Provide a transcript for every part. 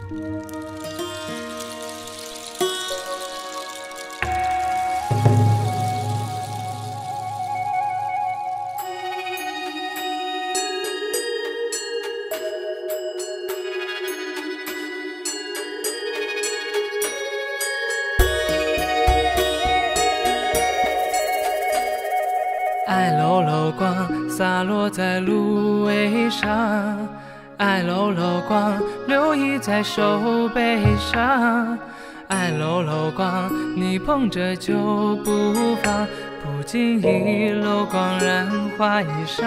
爱柔柔光洒落在芦苇上，爱柔柔光留意在手背上，爱柔柔光你捧着就不放，不经意柔光染花衣裳。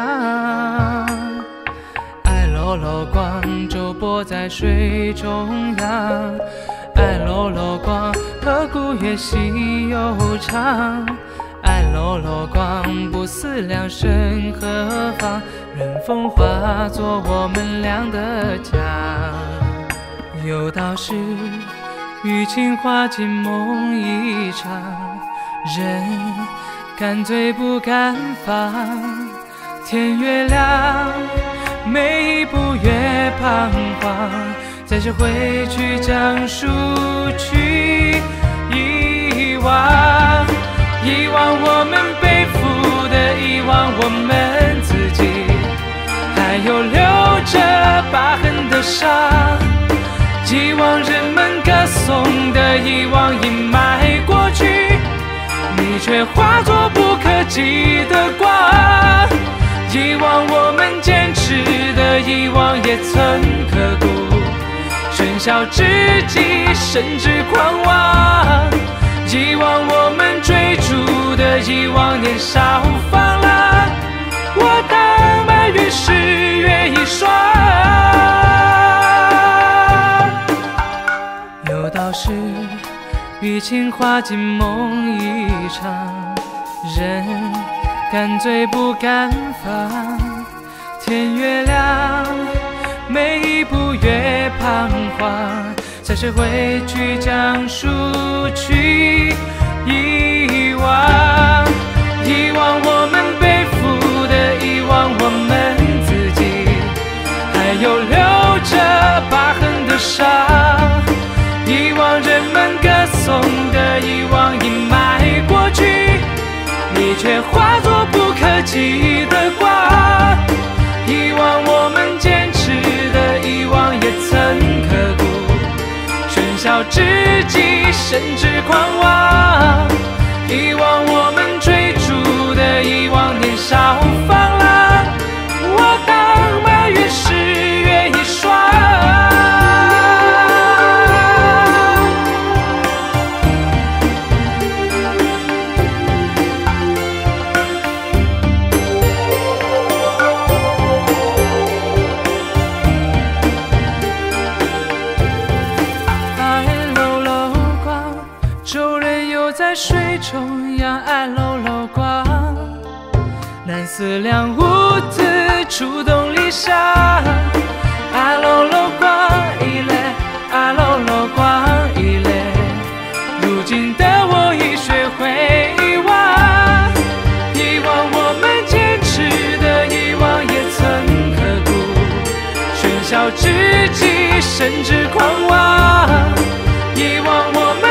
爱柔柔光舟泊在水中央，爱柔柔光河谷越细又长，爱柔柔光不思量身何方，任风化作我们俩的家。有道是雨情化进梦一场，人敢醉不敢放，天越亮每一步越彷徨，在这回去讲述去遗忘，遗忘我们背负的，遗忘我们自己，还有留着疤痕的伤，遗忘人们歌颂的，遗忘阴霾过去，你却化作不可及的光，遗忘我们坚持的，遗忘也曾刻骨，喧嚣之际甚至狂妄，遗忘我们追逐的，遗忘年少放浪，我当满月是月一双。有道是雨情化进梦一场，人敢醉不敢放，天越亮每一步越彷徨，在社会去讲述去遗忘，遗忘我们背负的，遗忘我们自己，还有留着疤痕的伤，遗忘人们歌颂的，遗忘阴霾过去，你却化作不可及的光，遗忘我们坚持的，遗忘也曾刻骨，喧嚣之际甚至狂妄，遗忘我们追逐的，遗忘年少放浪，我当满月是月一双。在水中央，爱柔柔光，难思量无字触动理想，爱柔柔光一泪，爱柔柔光一泪，如今的我已学会遗忘，遗忘我们坚持的，遗忘也曾刻骨，喧嚣之际甚至狂妄，遗忘我们